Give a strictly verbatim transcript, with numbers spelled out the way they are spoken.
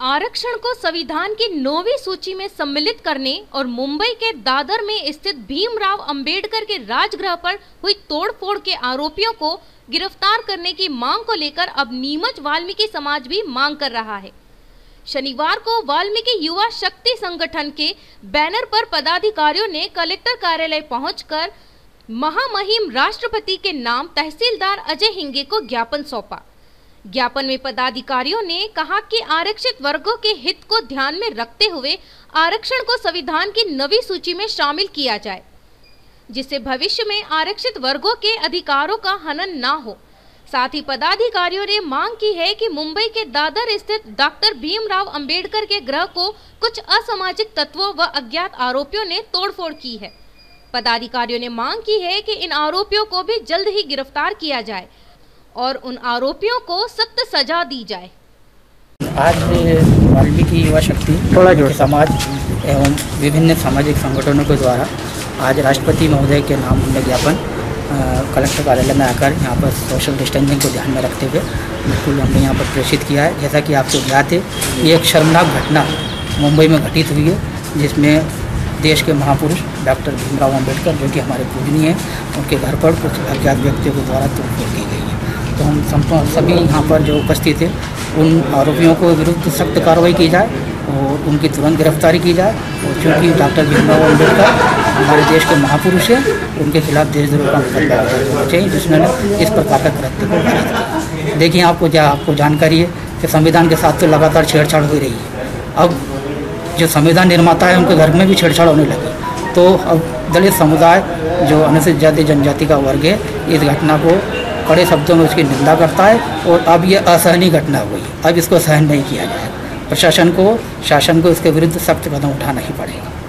आरक्षण को संविधान की नौवीं सूची में सम्मिलित करने और मुंबई के दादर में स्थित भीमराव अंबेडकर के राजगृह पर हुई तोड़फोड़ के आरोपियों को गिरफ्तार करने की मांग को लेकर अब नीमच वाल्मीकि समाज भी मांग कर रहा है। शनिवार को वाल्मीकि युवा शक्ति संगठन के बैनर पर पदाधिकारियों ने कलेक्टर कार्यालय पहुंचकर महामहिम राष्ट्रपति के नाम तहसीलदार अजय हिंगे को ज्ञापन सौंपा। ज्ञापन में पदाधिकारियों ने कहा कि आरक्षित वर्गों के हित को ध्यान में रखते हुए आरक्षण को संविधान की नवी सूची में शामिल किया जाए, जिससे भविष्य में आरक्षित वर्गों के अधिकारों का हनन ना हो। साथ ही पदाधिकारियों ने मांग की है कि मुंबई के दादर स्थित डॉक्टर भीमराव अंबेडकर के गृह को कुछ असामाजिक तत्वों व अज्ञात आरोपियों ने तोड़फोड़ की है। पदाधिकारियों ने मांग की है कि इन आरोपियों को भी जल्द ही गिरफ्तार किया जाए और उन आरोपियों को सख्त सजा दी जाए। आज वाल्मीकि युवा शक्ति समाज एवं विभिन्न सामाजिक संगठनों के द्वारा आज राष्ट्रपति महोदय के नाम हमने ज्ञापन कलेक्टर कार्यालय में आकर यहाँ पर सोशल डिस्टेंसिंग को ध्यान में रखते हुए बिल्कुल हमने यहाँ पर प्रेषित किया है। जैसा कि आपको ज्ञात है, ये एक शर्मनाक घटना मुंबई में घटित हुई है, जिसमें देश के महापुरुष डॉक्टर भीमराव अंबेडकर, जो कि हमारे पूजनीय हैं, उनके घर पर कुछ अज्ञात व्यक्तियों के द्वारा तोड़फोड़ की गई है। तो हम सभी यहाँ पर जो उपस्थित हैं, उन आरोपियों को विरुद्ध सख्त कार्रवाई की जाए और उनकी तुरंत गिरफ्तारी की जाए। और चूँकि डॉक्टर भीमराव अंबेडकर हमारे देश के महापुरुष हैं, उनके खिलाफ देशद्रोह का मुकदमा होना चाहिए, जिसने इस प्रकार का कृत्य को गलत किया। देखिए, आपको क्या आपको जानकारी है कि संविधान के साथ तो लगातार छेड़छाड़ हो रही है। अब जो संविधान निर्माता है, उनके घर में भी छेड़छाड़ होने लगी। तो अब दलित समुदाय, जो अनुसूचित जाति जनजाति का वर्ग है, इस घटना को कड़े शब्दों में उसकी निंदा करता है और अब ये असहनीय घटना हुई है। अब इसको सहन नहीं किया जाएगा। प्रशासन को शासन को इसके विरुद्ध सख्त कदम उठाना ही पड़ेगा।